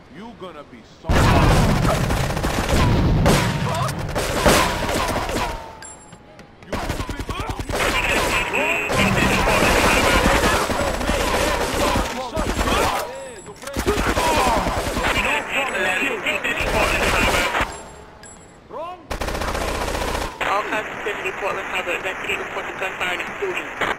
You gonna be All kinds of Portland Harbor, investigate reports of gunfire and explosions.